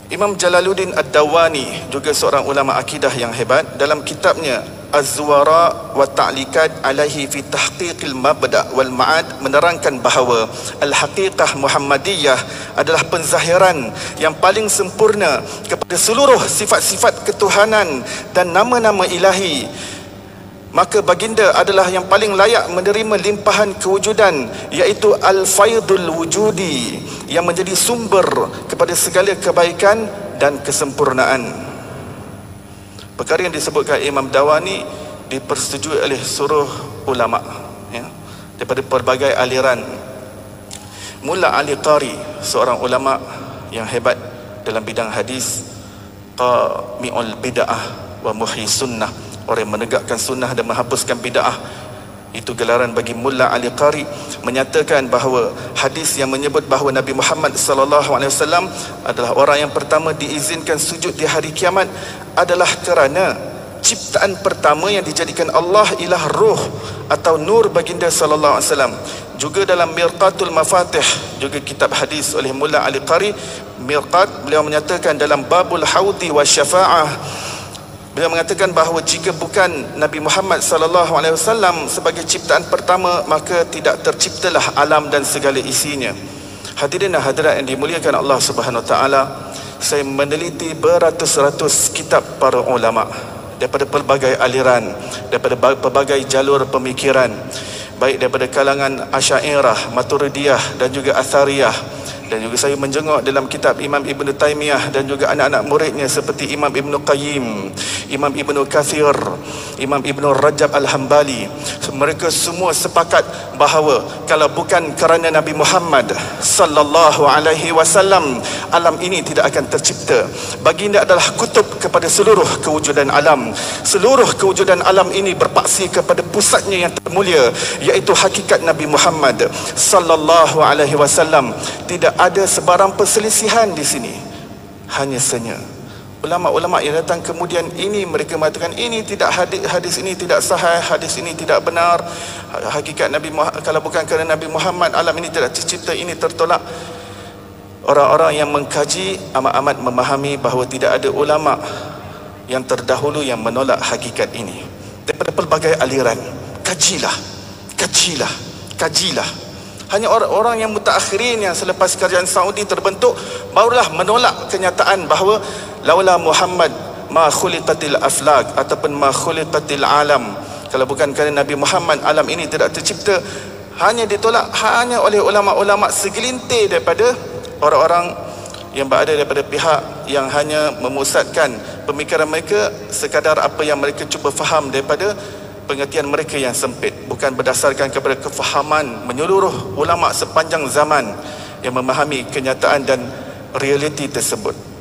Imam Jalaluddin Ad-Dawani, juga seorang ulama akidah yang hebat, dalam kitabnya Az-Zuwara wa Ta'liqat alaihi fi tahqiqil mabda' wal ma'ad menerangkan bahawa al-haqiqah Muhammadiyah adalah penzahiran yang paling sempurna kepada seluruh sifat-sifat ketuhanan dan nama-nama ilahi. Maka baginda adalah yang paling layak menerima limpahan kewujudan, iaitu al-faidul wujudi, yang menjadi sumber kepada segala kebaikan dan kesempurnaan. Perkara yang disebutkan Imam Dawani dipersetujui oleh seluruh ulama, ya, daripada pelbagai aliran. Mulla Ali Qari, seorang ulama yang hebat dalam bidang hadis, qami'ul bid'ah wa muhyi sunnah, orang yang menegakkan sunnah dan menghapuskan bid'ah. Itu gelaran bagi Mulla Ali Qari, menyatakan bahawa hadis yang menyebut bahawa Nabi Muhammad SAW adalah orang yang pertama diizinkan sujud di hari kiamat adalah kerana ciptaan pertama yang dijadikan Allah ialah ruh atau nur baginda sallallahu alaihi wasallam. Juga dalam Mirqatul Mafatih, juga kitab hadis oleh Mulla Ali Qari, Mirqat, beliau menyatakan dalam Babul Haudi wa Syafa'ah, beliau mengatakan bahawa jika bukan Nabi Muhammad sallallahu alaihi wasallam sebagai ciptaan pertama, maka tidak terciptalah alam dan segala isinya. Hadirin dan hadirat yang dimuliakan Allah Subhanahu wa taala, saya meneliti beratus-ratus kitab para ulama daripada pelbagai aliran, daripada pelbagai jalur pemikiran, baik daripada kalangan Asy'ariyah, Maturidiyah dan juga Athariyah. Dan juga saya menjenguk dalam kitab Imam Ibn Taymiyah dan juga anak-anak muridnya seperti Imam Ibn Qayyim, Imam Ibn Kathir, Imam Ibn Rajab Al-Hambali. Mereka semua sepakat bahawa kalau bukan kerana Nabi Muhammad sallallahu alaihi wasallam, alam ini tidak akan tercipta. Baginda adalah kutub kepada seluruh kewujudan alam. Seluruh kewujudan alam ini berpaksi kepada pusatnya yang termulia, iaitu hakikat Nabi Muhammad sallallahu alaihi wasallam. Tidak ada sebarang perselisihan di sini. Hanya saja ulama-ulama yang datang kemudian ini, mereka mengatakan ini tidak hadis ini tidak sahih, hadis ini tidak benar, hakikat Nabi Muhammad, kalau bukan kerana Nabi Muhammad alam ini tidak tercipta, ini tertolak. Orang-orang yang mengkaji amat-amat memahami bahawa tidak ada ulama yang terdahulu yang menolak hakikat ini. Daripada pelbagai aliran, kajilah. Hanya orang-orang yang mutaakhirin yang selepas kerajaan Saudi terbentuk barulah menolak kenyataan bahawa laula Muhammad ma khuliqatil aflak ataupun ma khuliqatil alam. Kalau bukan kerana Nabi Muhammad, alam ini tidak tercipta. Hanya ditolak hanya oleh ulama-ulama segelintir daripada orang-orang yang berada daripada pihak yang hanya memusatkan pemikiran mereka sekadar apa yang mereka cuba faham daripada pengertian mereka yang sempit, bukan berdasarkan kepada kefahaman menyeluruh ulama sepanjang zaman yang memahami kenyataan dan realiti tersebut.